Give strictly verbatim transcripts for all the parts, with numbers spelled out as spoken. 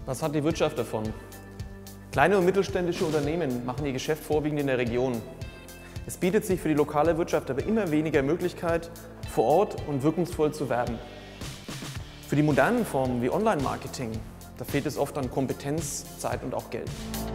Was hat die Wirtschaft davon? Kleine und mittelständische Unternehmen machen ihr Geschäft vorwiegend in der Region. Es bietet sich für die lokale Wirtschaft aber immer weniger Möglichkeit, vor Ort und wirkungsvoll zu werben. Für die modernen Formen wie Online-Marketing, da fehlt es oft an Kompetenz, Zeit und auch Geld.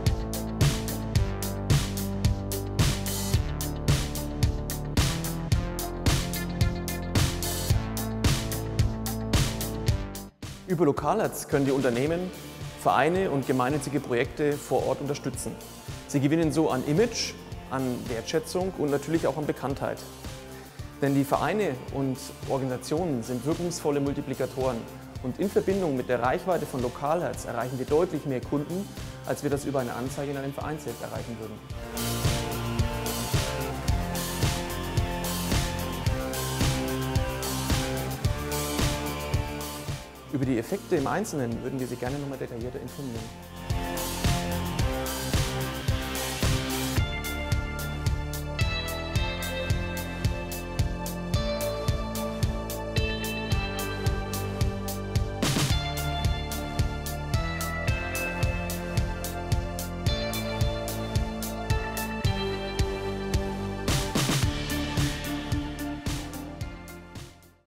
Über Lokalads können die Unternehmen Vereine und gemeinnützige Projekte vor Ort unterstützen. Sie gewinnen so an Image, an Wertschätzung und natürlich auch an Bekanntheit. Denn die Vereine und Organisationen sind wirkungsvolle Multiplikatoren und in Verbindung mit der Reichweite von Lokalads erreichen wir deutlich mehr Kunden, als wir das über eine Anzeige in einem Vereinsheft erreichen würden. Über die Effekte im Einzelnen würden wir Sie gerne noch mal detaillierter informieren.